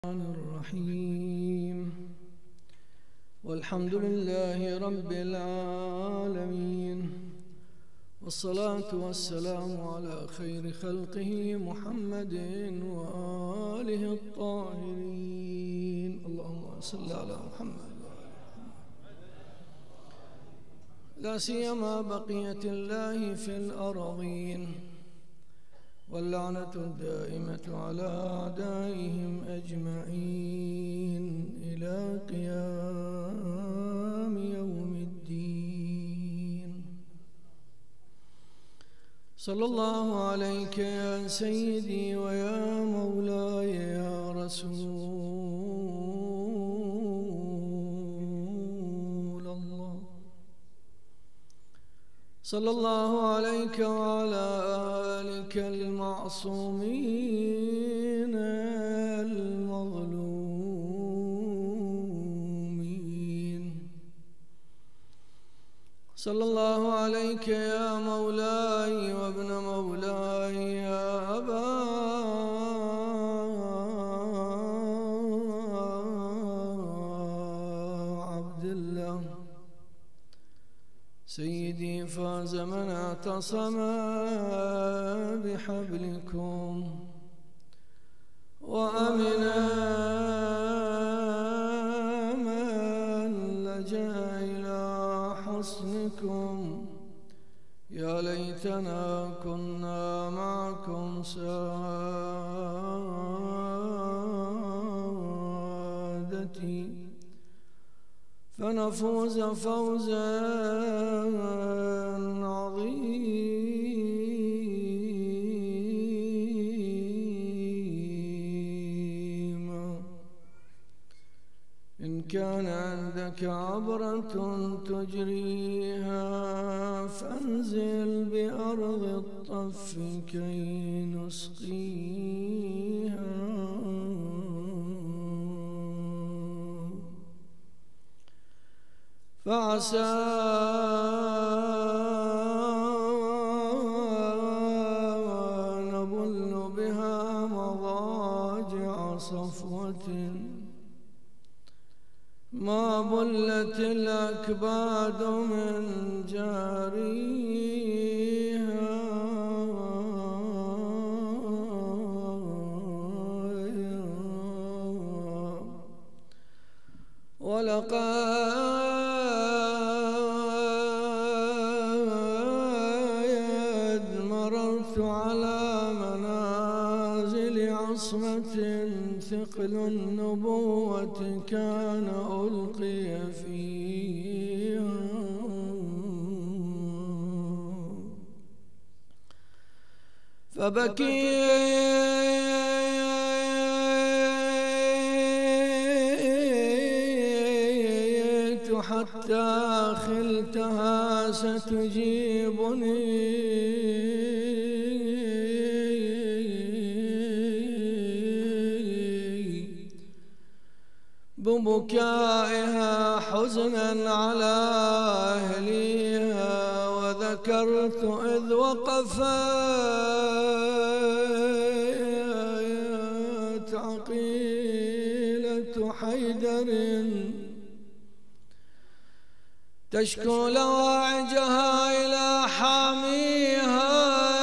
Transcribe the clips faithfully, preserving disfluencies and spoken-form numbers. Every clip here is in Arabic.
الرحيم والحمد لله رب العالمين، والصلاة والسلام على خير خلقه محمد وآله الطاهرين. اللهم صل على محمد لا سيما بقية الله في الأرضين، واللعنة الدائمة على أعدائهم أجمعين إلى قيام يوم الدين. صلى الله عليك يا سيدي ويا مولاي يا رسول الله، صلى الله عليك وعلى آلك المعصومين المظلومين. صلى الله عليك يا مولاي وابن مولاي يا أبا عبد الله، سيدي فاز من اعتصم بحبلكم، وأمنا من لجأ إلى حصنكم. يا ليتنا كنا معكم سادتي فنفوز فوزا عظيما. إن كان عندك عبرة تجريها فانزل بأرض الطف كي نسقيها. فعسى نبل بها مضاجع صفوة ما بلت الأكباد من جاريها. ولقد مررت على منازل عصمة ثقل النبوة كان ألقي فيها، فبكيت حتى خلتها ستجيبني. ببكائها حزنا على أهليها، وذكرت إذ وقفت عقيلة حيدر تشكو لواعجها إلى حاميها.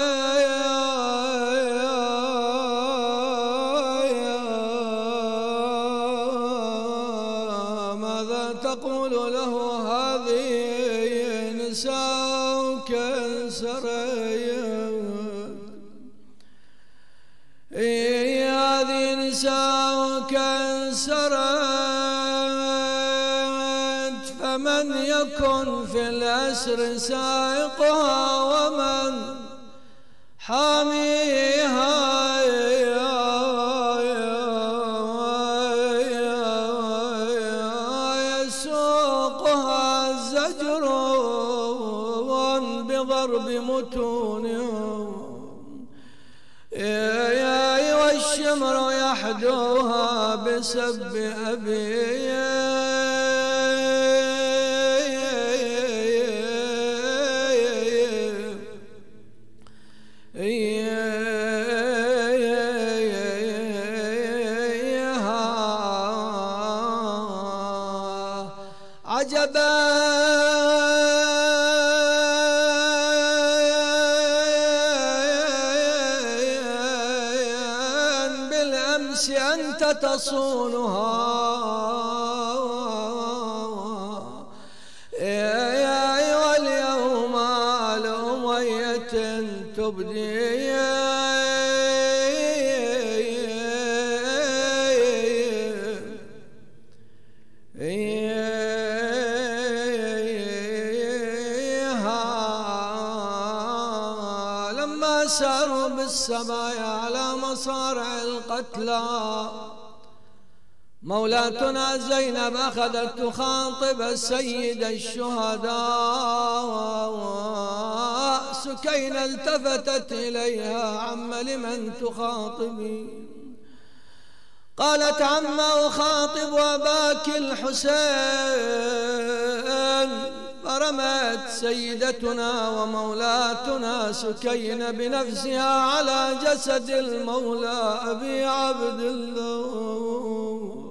ماذا تقول له هذه نساؤك انسريت؟ هذه نساؤك انسرت، فمن يكن في الأسر سائقها ومن حاميها؟ يسوقها الزجر بضرب متونهم، والشمر يحدوها بسب أبي. عجبا بالأمس أنت تصونها واليوم لأمية تبدي ساروا بالسبايا على مصارع القتلى مولاتنا زينب أخذت تخاطب السيد الشهداء سكينة التفتت إليها عم لمن تخاطبي قالت عم أخاطب أباك الحسين فرمت سيدتنا ومولاتنا سكينة بنفسها على جسد المولى أبي عبد الله.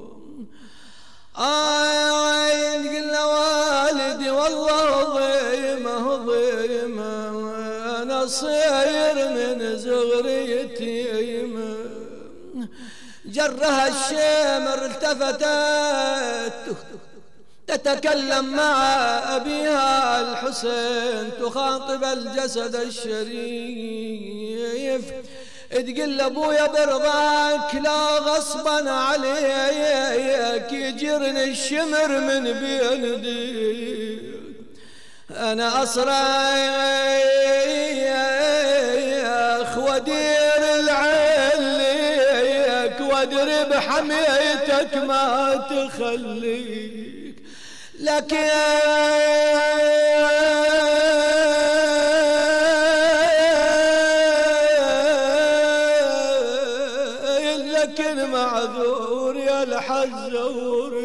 آي قلنا والدي والله ضيمة ضيمة أنا صير من زغري يتيمة جرها الشمر التفتت تتكلم مع أبيها الحسين تخاطب الجسد الشريف تقول أبويا برضاك لا غصبا عليك يجرني الشمر من بين ديك أنا أصرخ ودير العليك وادرب حميتك ما تخليك لكن لكن معذور يا الحزور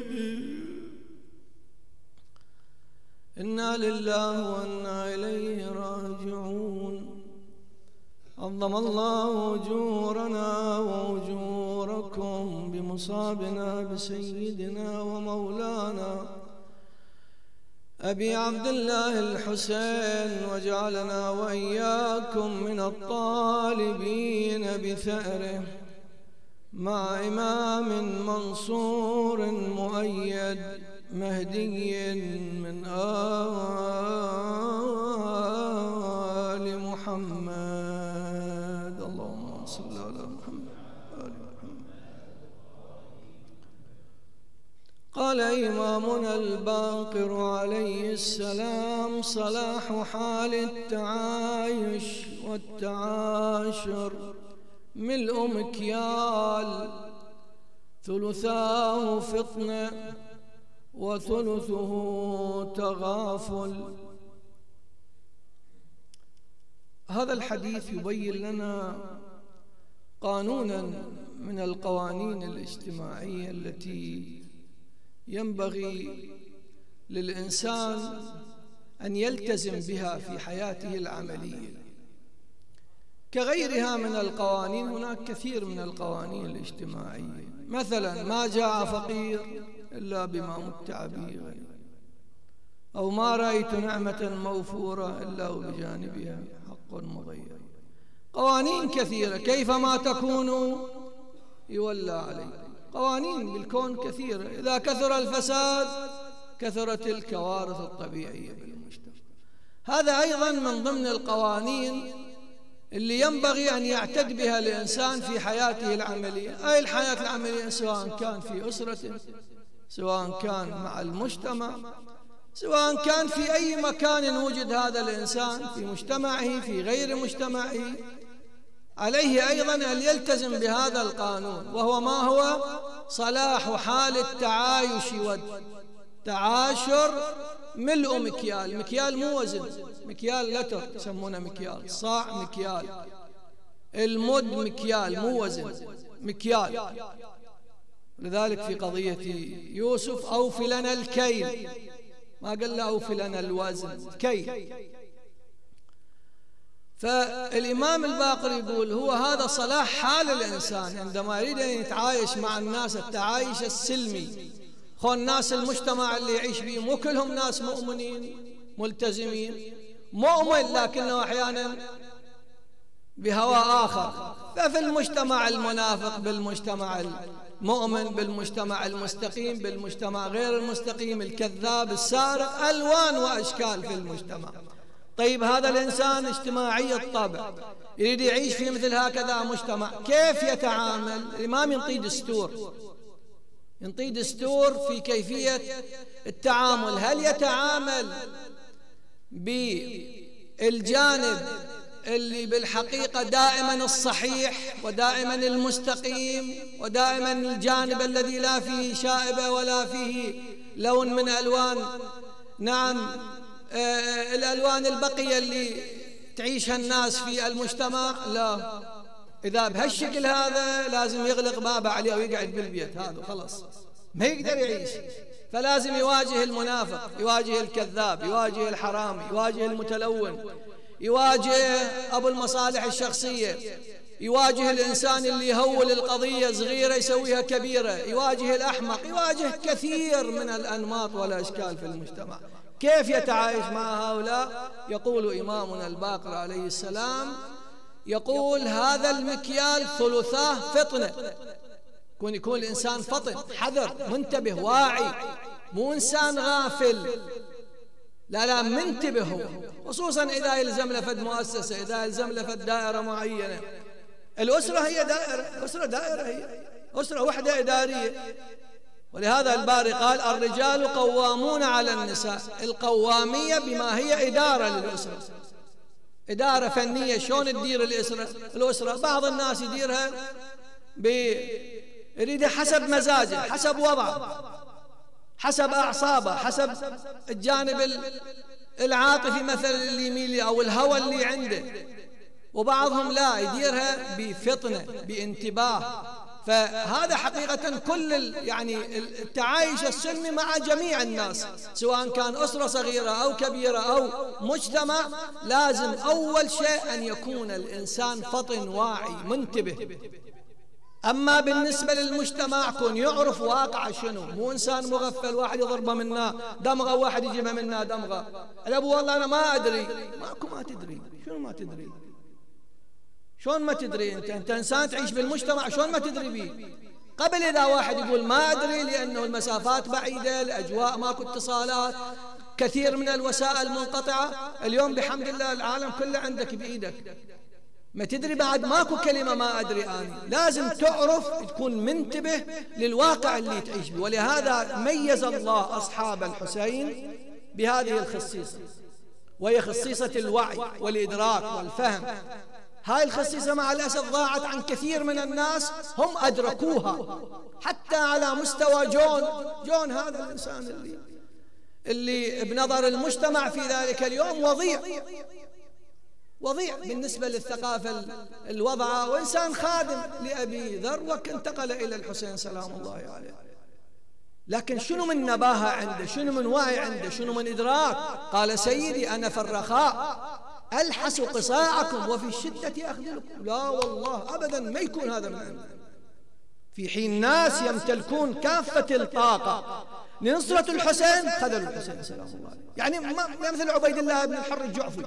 إنا لله وإنا إليه راجعون. عظم الله أجورنا وأجوركم بمصابنا بسيدنا ومولانا أبي عبد الله الحسين وجعلنا وإياكم من الطالبين بثأره مع إمام منصور مؤيد مهدي من آل محمد. اللهم صل على محمد آل محمد. قال إمامنا الباقر عليه السلام صلاح حال التعايش والتعاشر ملء مكيال ثلثاه فطنة وثلثه تغافل. هذا الحديث يبين لنا قانونا من القوانين الاجتماعية التي ينبغي للإنسان أن يلتزم بها في حياته العملية. كغيرها من القوانين هناك كثير من القوانين الاجتماعية، مثلا ما جاء فقير إلا بما متع به غني، أو ما رأيت نعمة موفورة إلا وبجانبها حق مضيع. قوانين كثيرة كيفما تكونوا يولى عليكم. قوانين بالكون كثيرة، إذا كثر الفساد كثرت الكوارث الطبيعية بالمجتمع. هذا أيضا من ضمن القوانين اللي ينبغي أن يعتد بها الإنسان في حياته العملية. أي الحياة العملية سواء كان في أسرته، سواء كان مع المجتمع، سواء كان في أي مكان وجد هذا الإنسان في مجتمعه في غير مجتمعه، عليه أيضا أن يلتزم بهذا القانون، وهو ما هو صلاح حال التعايش والتعاشر ملء مكيال. مكيال مو وزن، مكيال لتر يسمونه مكيال، صاع مكيال، المد مكيال مو وزن، مكيال. لذلك في قضية يوسف أوفي لنا الكيل، ما قال له أوفي لنا الوزن، كيل. فالإمام الباقر يقول هو هذا صلاح حال الإنسان عندما يريد أن يتعايش مع الناس التعايش السلمي، خو الناس المجتمع اللي يعيش فيه مو كلهم ناس مؤمنين ملتزمين، مؤمن لكنه أحيانا بهوى آخر. ففي المجتمع المنافق بالمجتمع المؤمن بالمجتمع المستقيم بالمجتمع غير المستقيم، الكذاب السارق، ألوان وأشكال في المجتمع. طيب هذا الإنسان اجتماعي الطبع يريد يعيش في مثل هكذا مجتمع، كيف يتعامل؟ الإمام ينطي دستور، ينطي دستور في كيفية التعامل. هل يتعامل بالجانب اللي بالحقيقة دائما الصحيح ودائما المستقيم ودائما الجانب الذي لا فيه شائبة ولا فيه لون من ألوان نعم آه الألوان البقية اللي تعيشها الناس في المجتمع؟ لا، إذا بهالشكل هذا لازم يغلق بابه عليه ويقعد بالبيت، هذا خلاص ما يقدر يعيش. فلازم يواجه المنافق، يواجه الكذاب، يواجه الحرامي، يواجه المتلون، يواجه أبو المصالح الشخصية، يواجه الإنسان اللي يهول القضية صغيرة يسويها كبيرة، يواجه الأحمق، يواجه كثير من الأنماط والأشكال في المجتمع. كيف يتعايش مع هؤلاء؟ يقول إمامنا الباقر عليه السلام، يقول هذا المكيال ثلثاه فطنة، يكون يكون الإنسان فطن، حذر، منتبه، واعي، مو إنسان غافل، لا لا منتبه هو، خصوصا إذا يلزم لفد مؤسسة، إذا يلزم لفد دائرة معينة. الأسرة هي دائرة، الأسرة دائرة، هي أسرة وحدة إدارية. ولهذا الباري قال الرجال قوامون على النساء، القوامية بما هي إدارة للأسرة، إدارة فنية. شلون تدير الأسرة؟ الأسرة بعض الناس يديرها يريد حسب مزاجه، حسب وضعه، حسب أعصابه، حسب الجانب العاطفي مثلا اللي يميل أو الهوى اللي عنده. وبعضهم لا، يديرها بفطنة بانتباه. فهذا حقيقة كل يعني التعايش السلمي مع جميع الناس سواء كان أسرة صغيرة أو كبيرة أو مجتمع، لازم أول شيء أن يكون الإنسان فطن واعي منتبه. أما بالنسبة للمجتمع كون يعرف واقع شنو، مو إنسان مغفل واحد يضربه منا دمغة واحد يجيبها منا دمغة. الأبو والله أنا ما أدري، ماكو ما تدري، شنو ما تدري؟ شلون ما تدري؟ أنت أنت إنسان تعيش بالمجتمع، شلون ما تدري بيه؟ قبل إذا واحد يقول ما أدري لأنه المسافات بعيدة، الأجواء ماكو اتصالات، كثير من الوسائل منقطعة. اليوم بحمد الله العالم كله عندك بإيدك، ما تدري بعد ماكو كلمة ما أدري أنا. لازم تعرف تكون منتبه للواقع اللي تعيش به. ولهذا ميز الله أصحاب الحسين بهذه الخصيصة، وهي خصيصة الوعي والإدراك والفهم. هاي الخصيصة مع الأسف ضاعت عن كثير من الناس، هم أدركوها حتى على مستوى جون. جون هذا الإنسان اللي اللي بنظر المجتمع في ذلك اليوم وضيع، وضيع بالنسبة للثقافة الوضعة، وإنسان خادم لأبي ذر وانتقل إلى الحسين سلام الله عليه. لكن شنو من نباهة عنده، شنو من وعي عنده، شنو من إدراك. قال سيدي أنا في الرخاء ألحس قصاعكم وفي الشدة أخذلكم. لا والله أبدا ما يكون هذا من عنده. في حين ناس يمتلكون كافة الطاقة لنصرة الحسين خذلوا الحسين سلام الله عليه. يعني مثل عبيد الله بن الحر الجعفي،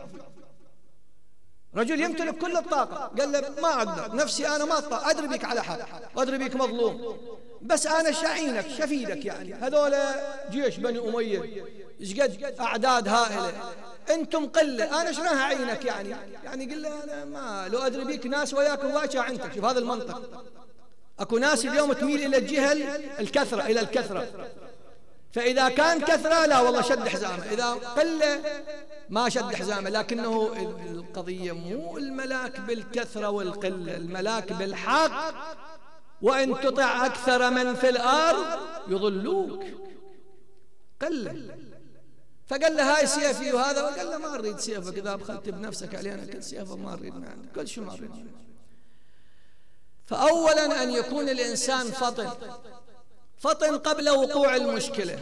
رجل يمتلك كل الطاقة، قال له ما أقدر، نفسي أنا ما أطلع، أدري بك على حق وأدري بك مظلوم، بس أنا شعينك شفيدك. يعني هذول جيش بني أمية إشقد أعداد هائلة، أنتم قلة، أنا شلون هعينك؟ يعني يعني قل له أنا ما لو أدري بك ناس وياكم واجه عنتك. شوف هذا المنطق. أكو ناس اليوم تميل إلى الجهة الكثرة، إلى الكثرة. فإذا كان كثرة لا والله شد حزامه، إذا قل ما شد حزامه. لكنه القضية مو الملاك بالكثرة والقلة، الملاك بالحق. وإن تطع أكثر من في الأرض يضلوك. قل. فقال له هاي سيفي وهذا، وقال له ما أريد سيفك، إذا بخلت بنفسك علينا كل سيفك ما أريد ما عندك كل شيء ما أريد. فأولا أن يكون الإنسان فطن، فطن قبل وقوع المشكلة.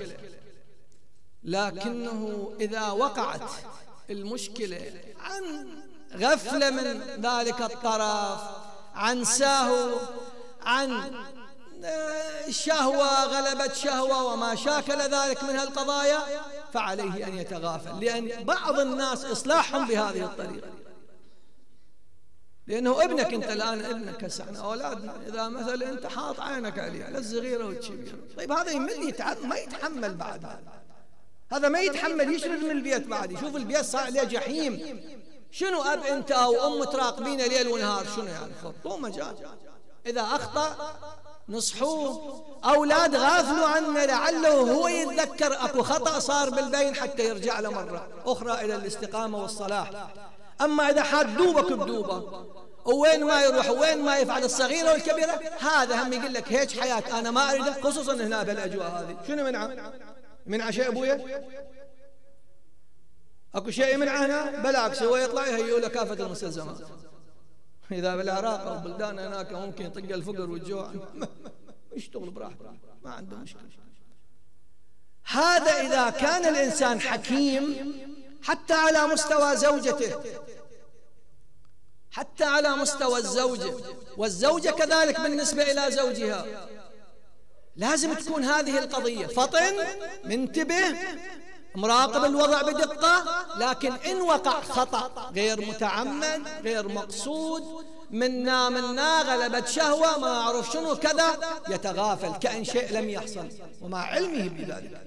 لكنه إذا وقعت المشكلة عن غفلة من ذلك الطرف، عن سهو، عن الشهوة غلبت شهوة وما شاكل ذلك من هالقضايا، فعليه أن يتغافل، لأن بعض الناس إصلاحهم بهذه الطريقة. لأنه ابنك أنت الآن، ابنك هسه احنا أولادنا، إذا مثلا أنت حاط عينك عليه على الصغيرة والكبيرة، طيب هذا يمل ما يتحمل بعد، هذا هذا ما يتحمل، يشرد من البيت بعد، يشوف البيت صار عليه جحيم. شنو أب أنت أو أم تراقبينه ليل ونهار؟ شنو يعني؟ خطوه مجال. إذا أخطأ نصحوه. أولاد غافلوا عنه لعله هو يتذكر أكو خطأ صار بالبين حتى يرجع له مرة أخرى إلى الاستقامة والصلاح. أما إذا حاد دوبك بدوبة وين ما يروح وين ما يفعل الصغيرة والكبيرة، هذا هم يقول لك هيك حياة أنا ما أريده، خصوصا هنا بالأجواء هذه. شنو منعه؟ منع شيء أبويا؟ أكو شيء منعه هنا؟ بالعكس هو يطلع يهيئوا له كافة المستلزمات. إذا بالعراق أو بلدان هناك ممكن يطق الفقر والجوع يشتغل براحته ما عنده مشكلة. هذا إذا كان الإنسان حكيم حتى على مستوى زوجته، حتى على مستوى الزوجة، والزوجة كذلك بالنسبة إلى زوجها، لازم تكون هذه القضية فطن، منتبه، مراقب الوضع بدقة. لكن إن وقع خطأ غير متعمد غير مقصود، منا منا غلبت شهوة ما أعرف شنو كذا، يتغافل كأن شيء لم يحصل ومع علمه بذلك.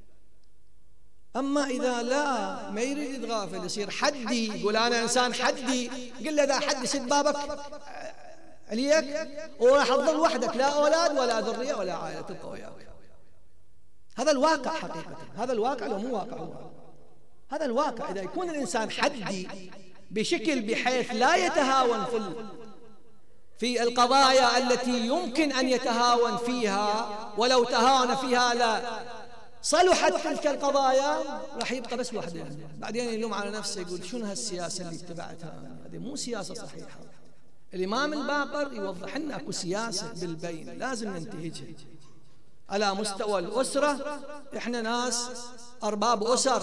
أما إذا لا ما يريد يتغافل، يصير حدي، يقول أنا إنسان حدي، قل له ذا حدي سد بابك عليك وراح تظل وحدك، لا أولاد ولا ذرية ولا عائلة تبقى وياك. هذا الواقع حقيقة، هذا الواقع لو مو واقع هو هذا الواقع. إذا يكون الإنسان حدي بشكل بحيث لا يتهاون في في القضايا التي يمكن أن يتهاون فيها، ولو تهاون فيها لا صلحت تلك القضايا، راح يبقى بس وحده. بعدين يلوم على نفسه يقول شنو هالسياسة اللي اتبعتها، هذه مو سياسة صحيحة. الإمام الباقر يوضح لنا أكو سياسة بالبين لازم ننتهجها على مستوى الأسرة. إحنا ناس أرباب أسر،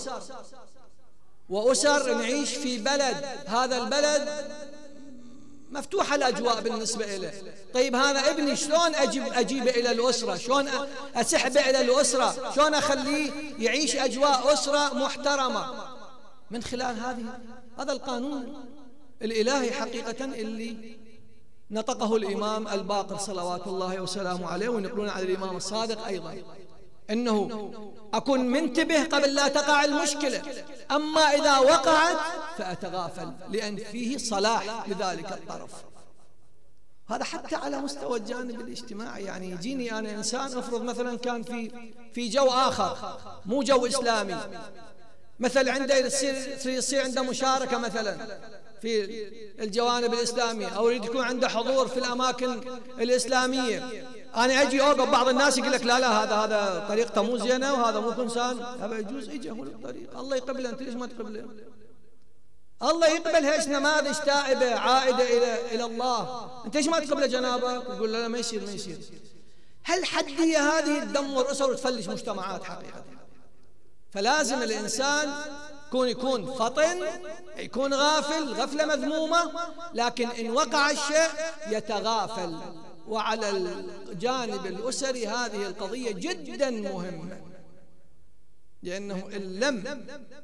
وأسر نعيش في بلد، هذا البلد مفتوحة الأجواء بالنسبة إليه. طيب هذا ابني شلون أجيب أجيبه إلى الأسرة، شلون أسحبه إلى الأسرة، شلون أخليه يعيش أجواء أسرة محترمة؟ من خلال هذه هذا القانون الإلهي حقيقة اللي نطقه الإمام الباقر صلوات الله وسلامه عليه، ونقولون على الإمام الصادق أيضا إنه أكون منتبه قبل لا تقع المشكلة، أما إذا وقعت فأتغافل لأن فيه صلاح لذلك الطرف. هذا حتى على مستوى الجانب الاجتماعي. يعني يجيني أنا إنسان أفرض مثلا كان في في جو آخر مو جو إسلامي، مثل عنده يصير يصير عنده مشاركة مثلا في الجوانب الإسلامية، أو يريد يكون عنده حضور في الأماكن الإسلامية، أنا أجي أوقف بعض الناس يقول لك لا لا هذا هذا طريقته مو زينة وهذا مو إنسان، هذا يجوز يجي هو الطريق، الله يقبله. أنت ليش ما تقبله؟ الله يقبل هيش نماذج تائبة عائدة إلى إلى الله، أنت ليش ما تقبله جنابه؟ يقول لا لا ما يصير ما يصير. هالحدية هذه تدمر أسر وتفلش مجتمعات حقيقة. فلازم الإنسان يكون يكون فطن، يكون غافل غفلة مذمومة، لكن إن وقع الشيء يتغافل. وعلى الجانب الأسري هذه القضية جدا مهمة، لأنه إن لم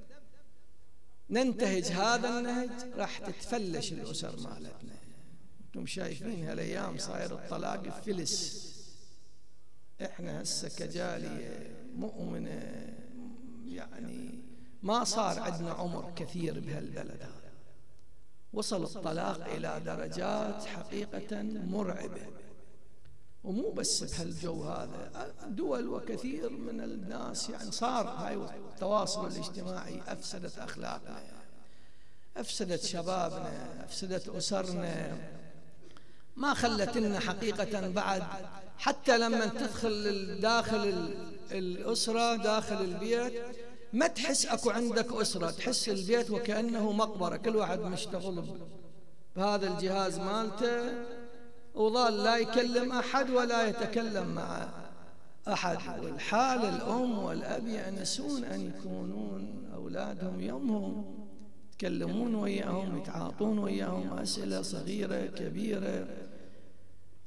ننتهج هذا النهج راح تتفلش الأسر مالتنا. أنتم شايفين هالأيام صاير الطلاق فلس. إحنا هسه كجالية مؤمنة يعني ما صار عندنا عمر كثير بهالبلد هذا، وصل الطلاق إلى درجات حقيقة مرعبة. ومو بس بهالجو هذا، دول وكثير من الناس يعني صار هاي التواصل الاجتماعي أفسدت أخلاقنا، أفسدت شبابنا، أفسدت أسرنا، ما خلت لنا حقيقة بعد. حتى لما تدخل داخل الأسرة داخل البيت ما تحس أكو عندك أسرة، تحس البيت وكأنه مقبرة، كل واحد مشتغل بهذا الجهاز مالته وظل لا يكلم أحد ولا يتكلم مع أحد. والحال الأم والأب يأنسون أن يكونون أولادهم يومهم يتكلمون وياهم، يتعاطون وياهم أسئلة صغيرة كبيرة،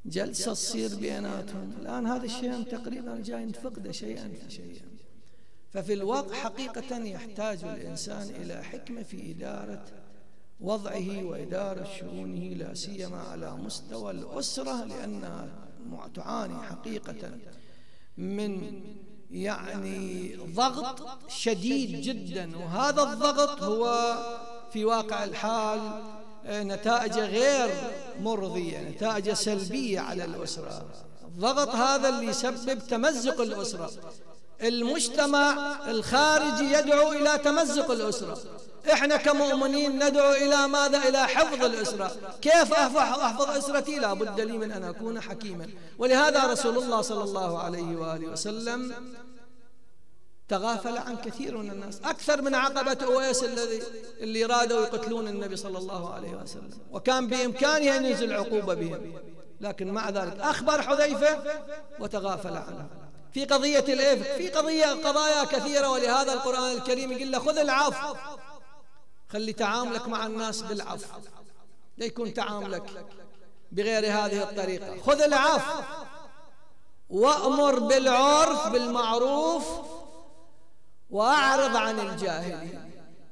جلسة تصير بيناتهم. الآن هذا الشيء تقريبا جاي نفقده شيئا فشيئا. ففي الواقع حقيقة يحتاج الإنسان إلى حكمة في إدارة وضعه وإدارة شؤونه، لا سيما على مستوى الأسرة، لأنها تعاني حقيقة من يعني ضغط شديد جدا، وهذا الضغط هو في واقع الحال نتائج غير مرضية، نتائج سلبية على الأسرة. الضغط هذا اللي يسبب تمزق الأسرة. المجتمع الخارجي يدعو إلى تمزق الأسرة، إحنا كمؤمنين ندعو إلى ماذا؟ إلى حفظ الأسرة. كيف أحفظ أسرتي؟ لا بد لي من أن أكون حكيما. ولهذا رسول الله صلى الله عليه وآله وسلم تغافل عن كثير من الناس، أكثر من عقبة أويس الذي اللي رادوا يقتلون النبي صلى الله عليه وسلم، وكان بإمكانه أن ينزل عقوبة بهم، لكن مع ذلك أخبر حذيفة وتغافل عنه. في قضية الإفك، في قضية قضايا كثيرة، ولهذا القرآن الكريم يقول له خذ العفو، خلي تعاملك مع الناس بالعفو، لا يكون تعاملك بغير هذه الطريقة. خذ العفو وأمر بالعرف بالمعروف وأعرض عن الجاهلين.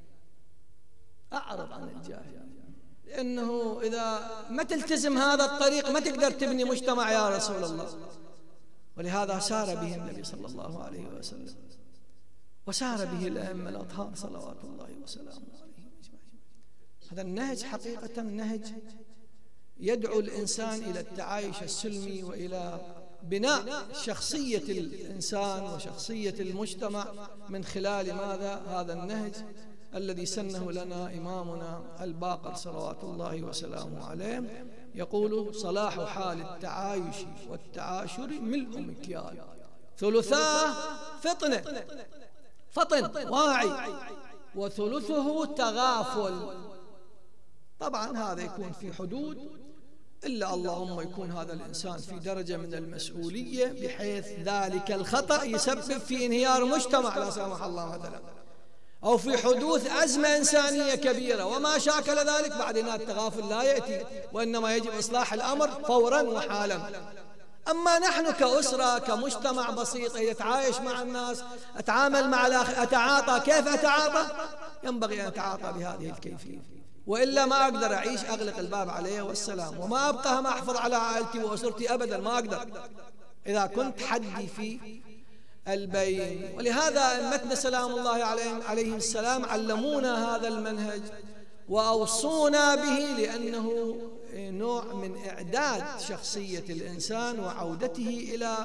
أعرض عن الجاهلين، لأنه إذا ما تلتزم هذا الطريق ما تقدر تبني مجتمع يا رسول الله. ولهذا سار به النبي صلى الله عليه وسلم، وسار به الأئمة الأطهار صلوات الله وسلامه عليهم أجمعين. هذا النهج حقيقة نهج يدعو الإنسان إلى التعايش السلمي وإلى بناء شخصية الإنسان وشخصية المجتمع من خلال ماذا؟ هذا النهج الذي سنه لنا إمامنا الباقر صلوات الله وسلامه عليه. يقول: صلاح حال التعايش والتعاشر ملء مكيال، ثلثاه فطنة فطن واعي، وثلثه تغافل. طبعا هذا يكون في حدود، إلا اللهم يكون هذا الإنسان في درجة من المسؤولية بحيث ذلك الخطأ يسبب في انهيار مجتمع لا سمح الله مثلا، أو في حدوث أزمة إنسانية كبيرة وما شاكل ذلك. بعدين التغافل لا يأتي، وإنما يجب إصلاح الأمر فورا وحالا. أما نحن كأسرة كمجتمع بسيط يتعايش مع الناس، أتعامل مع الآخر، أتعاطى. كيف أتعاطى؟ ينبغي أن أتعاطى بهذه الكيفية، وإلا ما أقدر أعيش، أغلق الباب عليه والسلام، وما أبقى ما أحفظ على عائلتي وأسرتي أبدا، ما أقدر إذا كنت حدي في البين. ولهذا أئمتنا سلام الله عليهم عليهم السلام علمونا هذا المنهج وأوصونا به، لأنه نوع من إعداد شخصية الإنسان وعودته إلى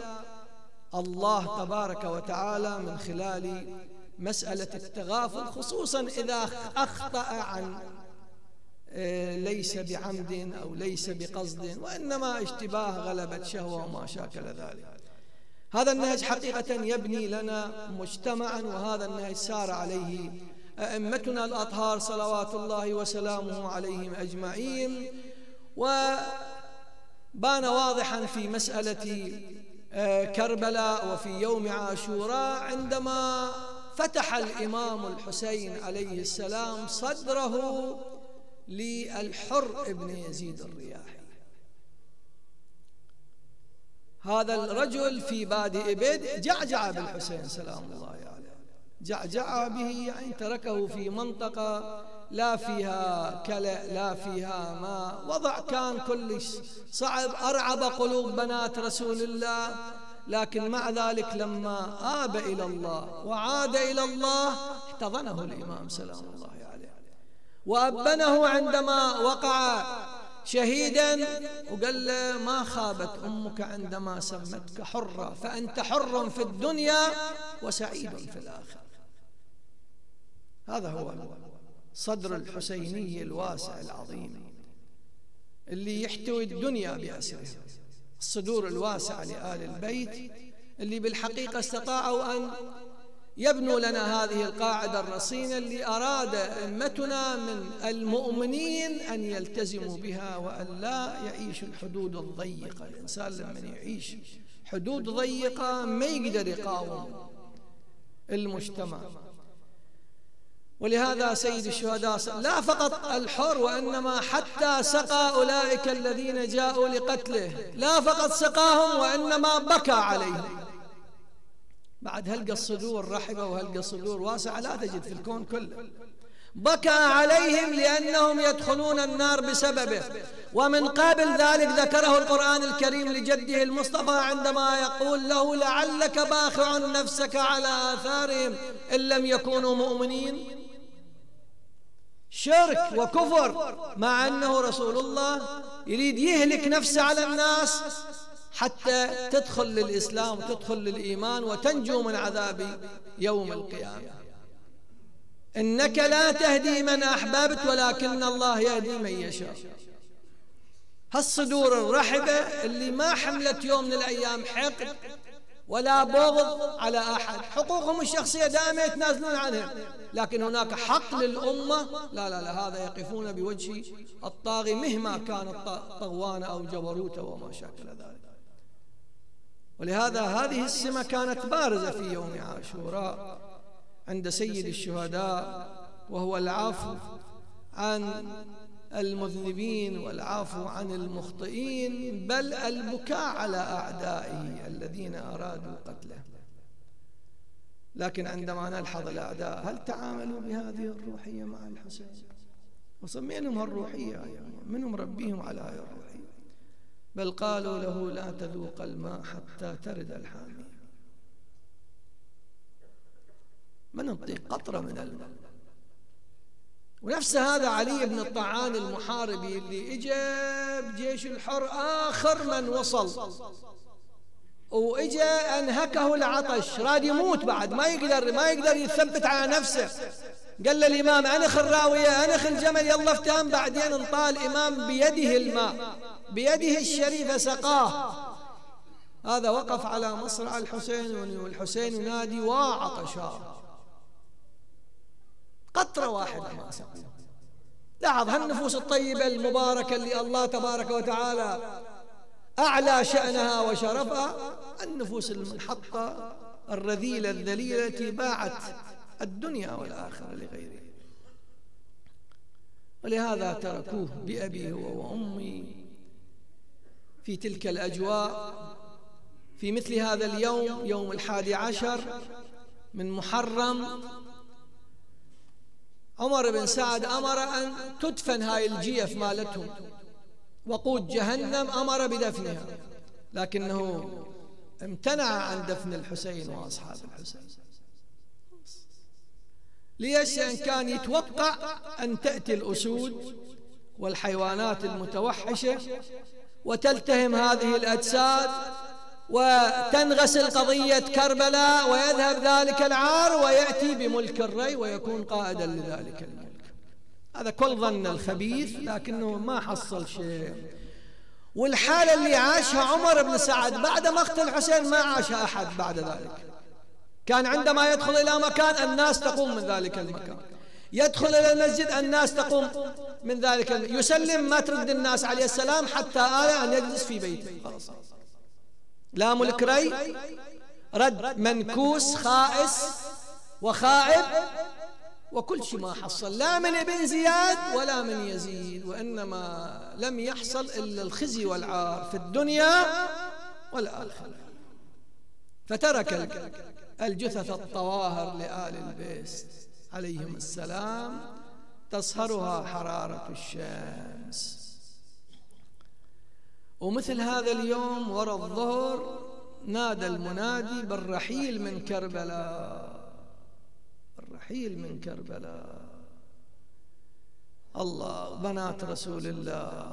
الله تبارك وتعالى من خلال مسألة التغافل، خصوصا إذا أخطأ عن ليس بعمد أو ليس بقصد، وإنما اشتباه غلبة شهوة وما شاكل ذلك. هذا النهج حقيقة يبني لنا مجتمعا، وهذا النهج سار عليه أئمتنا الأطهار صلوات الله وسلامه عليهم أجمعين. وبان واضحا في مسألة كربلاء وفي يوم عاشوراء عندما فتح الإمام الحسين عليه السلام صدره للحر ابن يزيد الرياحي. هذا الرجل في بادئ بدء جعجع بالحسين سلام الله عليه، جعجع به، يعني تركه في منطقة لا فيها كلأ لا فيها ماء، وضع كان كلش صعب، أرعب قلوب بنات رسول الله. لكن مع ذلك لما آب إلى الله وعاد إلى الله احتضنه الإمام سلام الله عليه وأبنه عندما وقع شهيدا، وقال له: ما خابت أمك عندما سمتك حرا، فأنت حر في الدنيا وسعيد في الآخرة. هذا هو صدر الحسيني الواسع العظيم اللي يحتوي الدنيا بأسره، الصدور الواسعة لآل البيت اللي بالحقيقة استطاعوا أن يبنوا لنا هذه القاعدة الرصينة اللي أراد أئمتنا من المؤمنين أن يلتزموا بها، وأن لا يعيشوا الحدود الضيقة. الإنسان لما يعيش حدود ضيقة ما يقدر يقاوم المجتمع. ولهذا سيد الشهداء لا فقط الحر، وإنما حتى سقى أولئك الذين جاءوا لقتله، لا فقط سقاهم وإنما بكى عليهم. بعد هلقى الصدور رحبة وهلقى الصدور واسعة لا تجد في الكون كله. بكى عليهم لأنهم يدخلون النار بسببه. ومن قبل ذلك ذكره القرآن الكريم لجده المصطفى عندما يقول له لعلك باخع نفسك على آثارهم إن لم يكونوا مؤمنين. شرك وكفر، مع أنه رسول الله يريد يهلك نفسه على الناس حتى تدخل للإسلام وتدخل للإيمان وتنجو من عذاب يوم القيامة. إنك لا تهدي من أحببت ولكن الله يهدي من يشاء. هالصدور الرحبة اللي ما حملت يوم من الأيام حقد ولا بغض على أحد، حقوقهم الشخصية دائما يتنازلون عنها، لكن هناك حق للأمة لا لا لا، هذا يقفون بوجه الطاغي مهما كان طغوانا أو جبروته وما شاكل ذلك. ولهذا هذه السمة كانت بارزة في يوم عاشوراء عند سيد الشهداء، وهو العفو عن المذنبين والعفو عن المخطئين، بل البكاء على أعدائه الذين أرادوا قتله. لكن عندما نلحظ الأعداء هل تعاملوا بهذه الروحية مع الحسين؟ وصمينهم هالروحية، منهم ربيهم على هذه الروحية، بل قالوا له لا تذوق الماء حتى ترد الحامية. ما نعطيك قطرة من الماء. ونفس هذا علي بن الطعان المحاربي اللي اجى بجيش الحر آخر من وصل، واجى انهكه العطش، راد يموت بعد، ما يقدر ما يقدر يثبت على نفسه. قال للإمام أنخ الراوية أنخ الجمل يلا افتهم. بعدين انطال الإمام بيده الماء، بيده الشريفة سقاه. هذا وقف على مصرع الحسين والحسين ينادي وعطشا، قطرة واحدة ما سقوا. لاحظ هالنفوس الطيبة المباركة اللي الله تبارك وتعالى أعلى شأنها وشرفها، النفوس المنحطة الرذيلة الذليلة التي باعت الدنيا والآخرة لغيره. ولهذا تركوه بأبي هو وأمي في تلك الأجواء في مثل هذا اليوم، يوم الحادي عشر من محرم. عمر بن سعد أمر أن تدفن هاي الجيف مالتهم، وقود جهنم أمر بدفنها، لكنه امتنع عن دفن الحسين وأصحاب الحسين. ليش؟ لأن كان يتوقع أن تأتي الأسود والحيوانات المتوحشة وتلتهم هذه الأجساد وتنغسل قضية كربلاء، ويذهب ذلك العار ويأتي بملك الري ويكون قائدا لذلك الملك. هذا كل ظن الخبيث، لكنه ما حصل شيء. والحالة اللي عاشها عمر بن سعد بعد مقتل الحسين ما عاشها أحد بعد ذلك. كان عندما يدخل إلى مكان الناس تقوم من ذلك المكان، يدخل إلى المسجد الناس تقوم من ذلك المكان، يسلم ما ترد الناس عليه السلام حتى آل أن يجلس في بيته. خلاص، لا ملك ري، رد منكوس خائس وخائب، وكل شيء ما حصل لا من ابن زياد ولا من يزيد، وإنما لم يحصل إلا الخزي والعار في الدنيا والآخرة. فترك الجثث الطواهر لآل البيت عليهم السلام تصهرها حرارة الشمس. ومثل هذا اليوم وراء الظهر نادى المنادي بالرحيل من كربلاء، الرحيل من كربلاء. الله، بنات رسول الله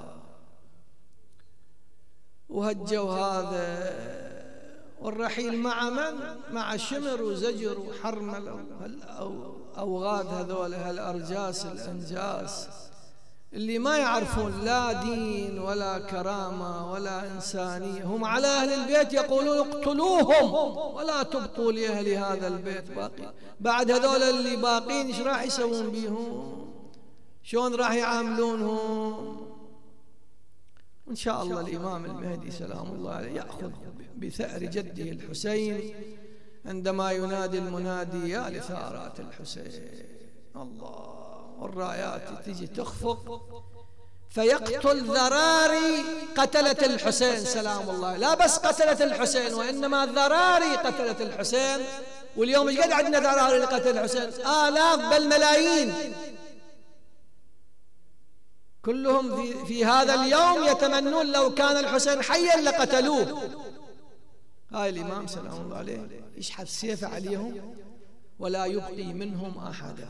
وهجوا هذا، والرحيل مع من؟ مع شمر وزجر وحرمل أو أوغاد، هذول هالأرجاس الأنجاس اللي ما يعرفون لا دين ولا كرامة ولا إنسانية. هم على أهل البيت يقولون اقتلوهم ولا تبقوا لأهل هذا البيت باقي. بعد هذول اللي باقين ايش راح يسوون بيهم؟ شلون راح يعاملونهم؟ وإن شاء الله الإمام المهدي سلام الله عليه يأخذ بثأر جده الحسين عندما ينادي المنادي يا لثارات الحسين. الله، والرايات تجي تخفق فيقتل ذراري قتلة الحسين سلام الله، لا بس قتلة الحسين وإنما ذراري قتلة الحسين. واليوم ايش قد عندنا ذراري لقتل الحسين؟ آلاف بل ملايين، كلهم في, في هذا اليوم يتمنون لو كان الحسين حيا لقتلوه. هاي الإمام سلام الله عليه يشحذ سيفه عليهم ولا يبقي منهم أحدا،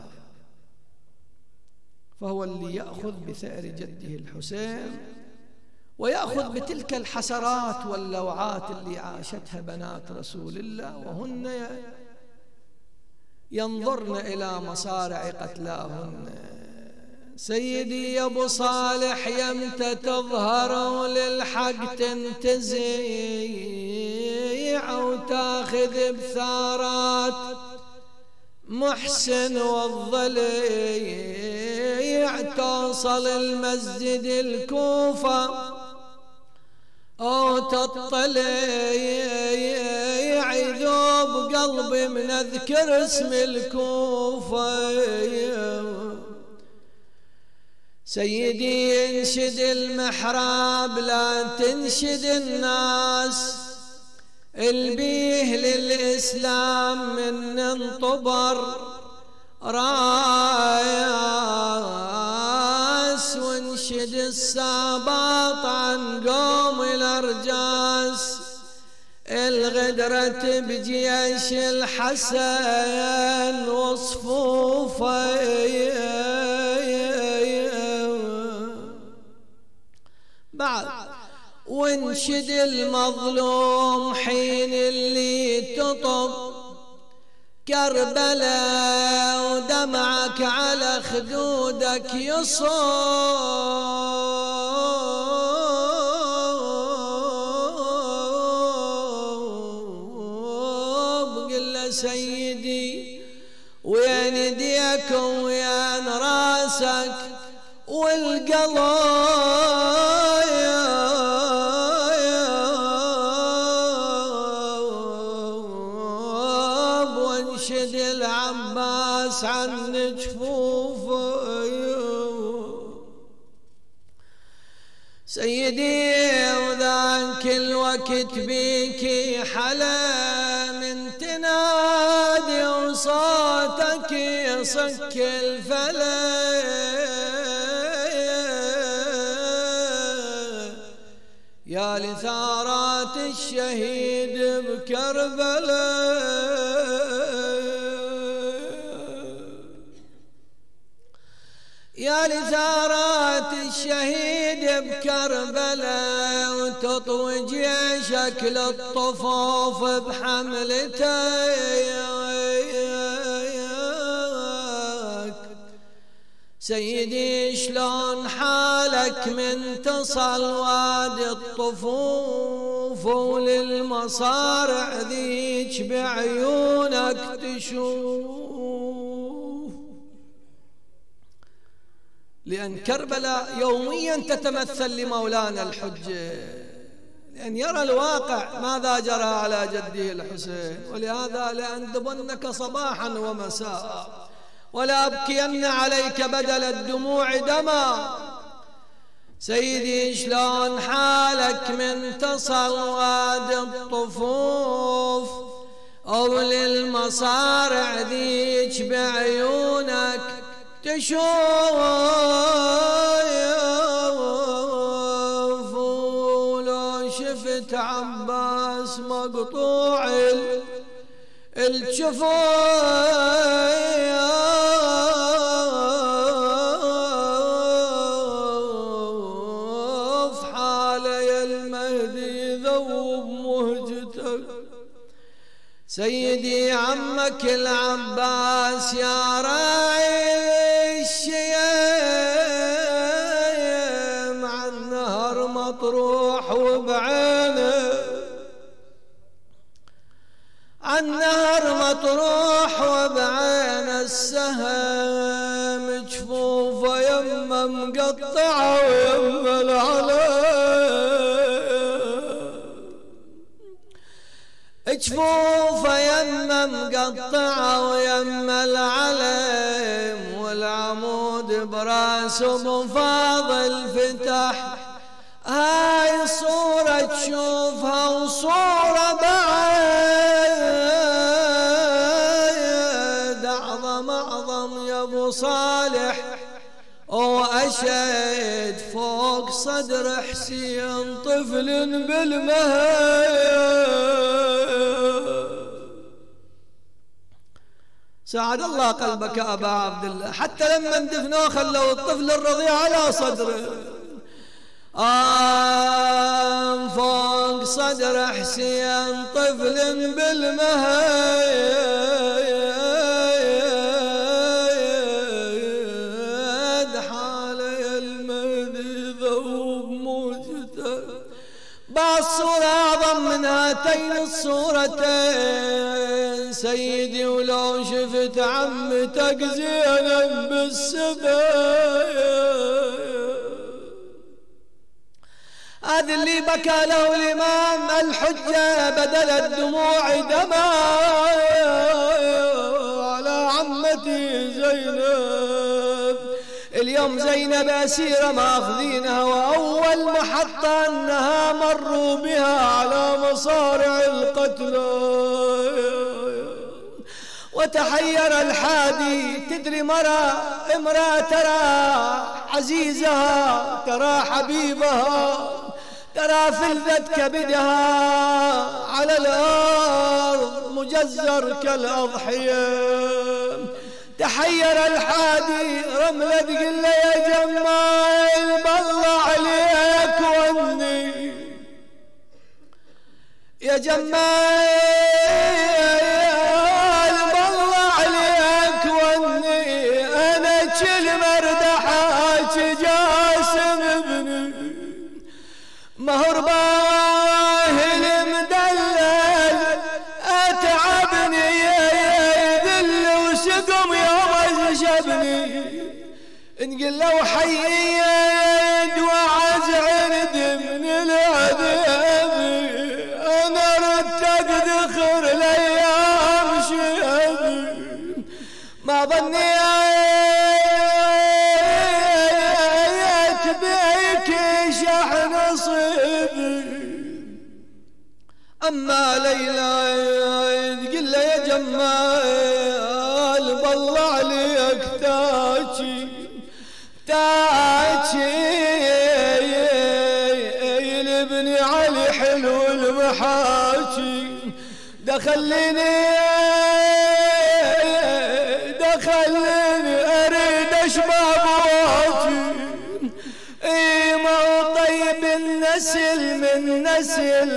فهو اللي يأخذ بثأر جده الحسين ويأخذ بتلك الحسرات واللوعات اللي عاشتها بنات رسول الله وهن ينظرن إلى مصارع قتلاهن. سيدي يا ابو صالح يمتى تظهر للحق تنتزع وتاخذ بثارات محسن والضليع، توصل المسجد الكوفة أو تطلع يذوب قلبي من أذكر اسم الكوفة. سيدي انشد المحراب لا تنشد الناس، البيه للإسلام من انطبر راس، وانشد الساباط عن قوم الأرجاس، الغدرة بجيش الحسن وصفوفه. بعد وانشد المظلوم حين اللي تطب كربلاء ودمعك على خدودك يصب، قل له سيدي وين يديك وين راسك والقلب عن جفوفه. سيدي وذاك الوقت بيكي حلا من تنادي وصوتك يصك الفلا، يا لثارات الشهيد بكربلاء. يا لثارات الشهيد بكربلاء وتطوي جيشك للطفوف بحملتك. سيدي شلون حالك من تصل وادي الطفوف وللمصارع ذيك بعيونك تشوف، لأن كربلاء يوميا تتمثل لمولانا الحجة، لأن يرى الواقع ماذا جرى على جده الحسين، ولهذا لأندبنك صباحا ومساء ولا أبكين عليك بدل الدموع دما. سيدي شلون حالك من تصل وادي الطفوف أو للمصارع ذيك بعيونك تشوف، ولو شفت عباس مقطوع الجفوف حالي المهدي ذوب مهجتك. سيدي عمك العباس يا راعي الشيم عن نهر مطروح وبعينه، عن نهر مطروح وبعين السهم جفوفه يمه مقطعه ويمه العلم، جفوفه يمه مقطعه ويمه العلم، براس ابو فاضل فتح هاي الصورة تشوفها وصورة بعد أعظم أعظم يا أبو صالح وأشد فوق صدر حسين طفل بالمهد. ساعد الله قلبك يا أبا عبد الله، حتى لما دفنوه خلوا الطفل الرضيع على صدره. آم فوق صدر حسين طفل بالمهد حالي المهدي ذوب موجته. بعد صورة أعظم من هاتين الصورتين سيدي، ولو شفت عمتك زينب بالسبايا هذا اللي بكى له الإمام الحجة بدل الدموع دماء على عمتي زينب. اليوم زينب أسيرة ماخذينها، وأول محطة أنها مروا بها على مصارع القتلى. وتحير الحادي، تدري مرة امرأة ترى عزيزها ترى حبيبها ترى فلذت كبدها على الأرض مجزر كالأضحية. تحير الحادي، رملة تقول له يا جمال بالله عليك وني يا جمال بالله عليك وني أنا كل مردحاك جاسم ابني مهر باهل مدلل أتعبني يذل وسقم يوم شبني نقول له حيد وعز عند من العذاب أنا ردت ذخر الأيام شهدي ما ظنيت بيك شحن صيبي. أما ليلى تقول له يا جمال بالله عليك تاجي تاجي لابني علي حلو المحاجي دخلني دخلني اريد اشبع بواتي اي ما طيب النسل من نسل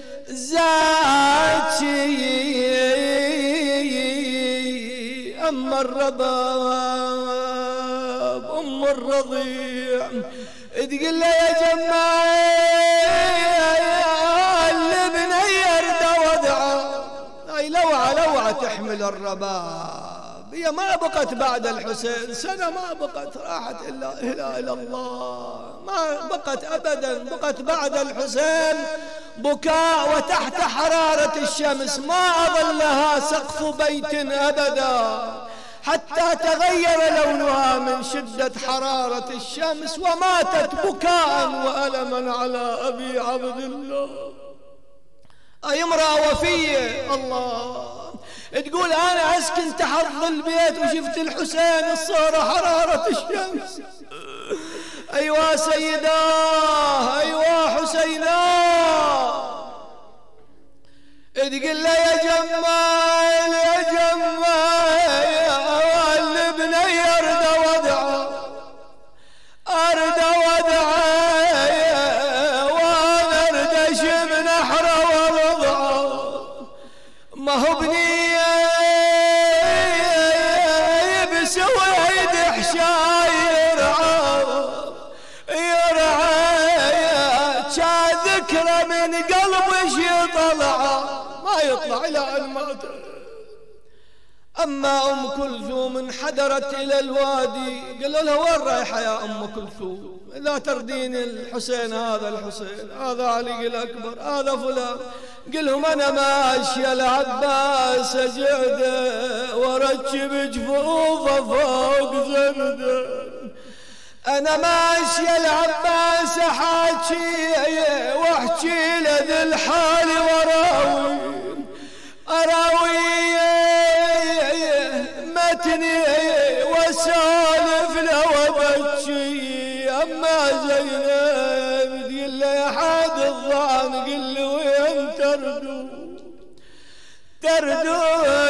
زاتي. أما الرباب أم الرضيع تقول له يا جمال لبني يرد وضعه اي لوعه لوعه تحمل الرباب. هي ما بقت بعد الحسين سنه، ما بقت راحت الا الى الى الله، ما بقت ابدا. بقت بعد الحسين بكاء وتحت حراره الشمس، ما اظلها سقف بيت ابدا حتى تغير لونها من شدة حرارة الشمس، وماتت بكاء وألما على أبي عبد الله. أي امرأة وفية الله تقول أنا أسكن تحت ظل البيت وشفت الحسين الصورة حرارة الشمس. أيوا سيداه أيوا حسيناه تقول له يا جمال يا جمال البني أرد وضعه أرد وضعه وأنا أردش من أحرى ووضعه ما هو بني بسويد حشاي يرعى يرعى كان ذكرى من قلبش يطلعه ما يطلع إلى أن مات. أما أم كلثوم انحدرت إلى الوادي قالوا لها وين رايحة يا أم كلثوم؟ لا تردين الحسين هذا الحسين هذا علي الأكبر هذا فلان. قل لهم أنا ماشية العباس أجعده واركب جفوفه فوق زنده أنا ماشي العباس حاكي واحكي لذي الحال وراوي أراوي متني وسالف لو بكي. أما زينب تقول لي حد الظان قل لي وين تردو تردو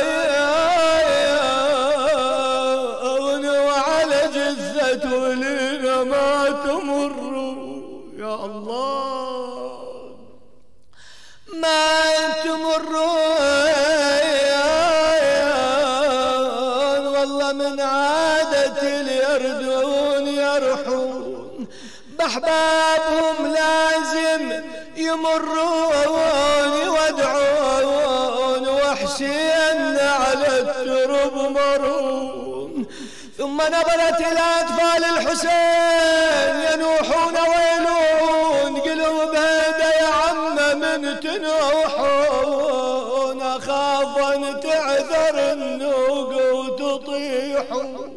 وعلى جثة ولينا ما تمروا يا الله ما تمروا والله من عادة اليردون يرحون بأحبابهم لازم يمرون وادعون وحسين على الترب مرون. ثم نبرت الأطفال الحسين ينوحون ويلون قلوا بهذا يا عم من تنوحون أخاف أن تعذر النوق وتطيحون.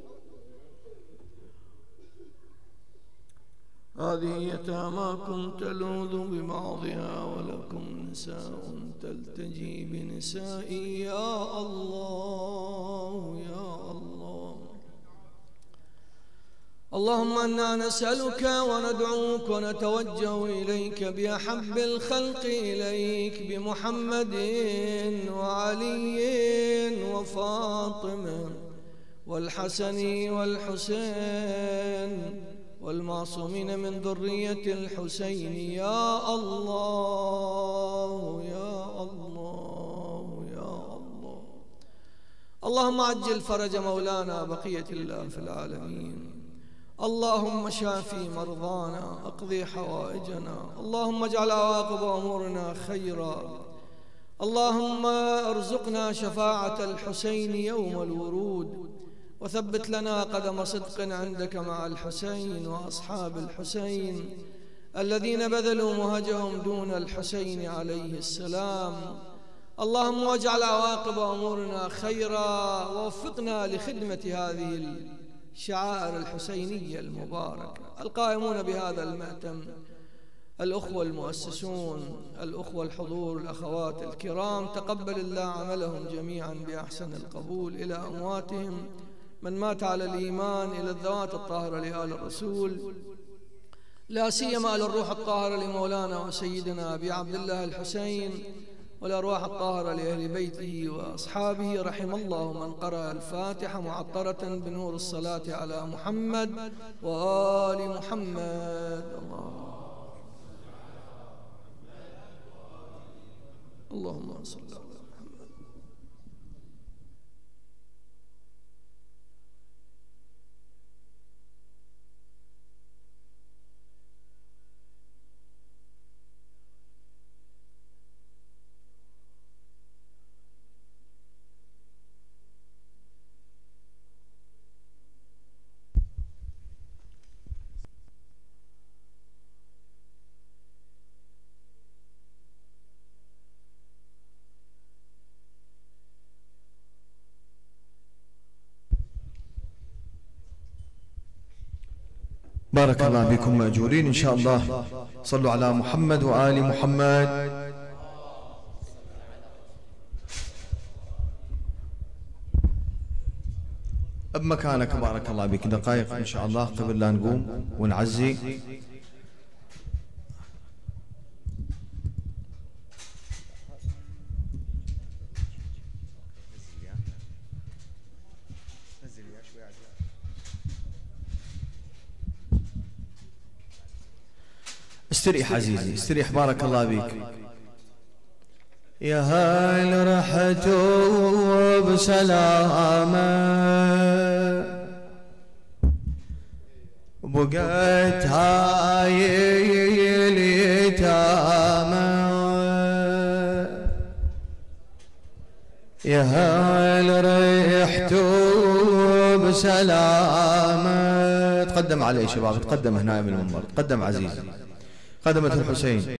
هذه يتاماكم تلوذ ببعضها ولكم نساء تلتجي بنسائي يا الله يا الله. اللهم إنا نسألك وندعوك ونتوجه إليك بأحب الخلق إليك بمحمد وعلي وفاطمة والحسن والحسين والمعصومين من ذرية الحسين يا الله يا الله يا الله. اللهم عجل فرج مولانا بقية الله في العالمين. اللهم شافي مرضانا اقضي حوائجنا. اللهم اجعل عواقب أمورنا خيرا. اللهم ارزقنا شفاعة الحسين يوم الورود وثبت لنا قدم صدق عندك مع الحسين وأصحاب الحسين الذين بذلوا مهجهم دون الحسين عليه السلام. اللهم واجعل عواقب أمورنا خيرا ووفقنا لخدمة هذه الشعائر الحسينية المباركة. القائمون بهذا المأتم الأخوة المؤسسون الأخوة الحضور الأخوات الكرام تقبل الله عملهم جميعا بأحسن القبول. إلى أمواتهم من مات على الإيمان، إلى الذوات الطاهرة لآل الرسول، لا سيما إلى الروح الطاهرة لمولانا وسيدنا أبي عبد الله الحسين والأرواح الطاهرة لأهل بيته وأصحابه. رحم الله من قرأ الفاتحة معطرة بنور الصلاة على محمد وآل محمد. الله اللهم صل على محمد. بارك الله بكم مأجورين إن شاء الله. صلوا على محمد وآل محمد. بمكانك بارك الله بك دقائق إن شاء الله قبل لا نقوم ونعزي. استريح عزيزي استريح بارك الله بك. يا هل رحتوا بسلامة بقيت هاي اليتامى. يا هل رحتوا بسلامة. تقدم علي شباب تقدم هنا من المنبر. تقدم عزيزي قدمة الحسين.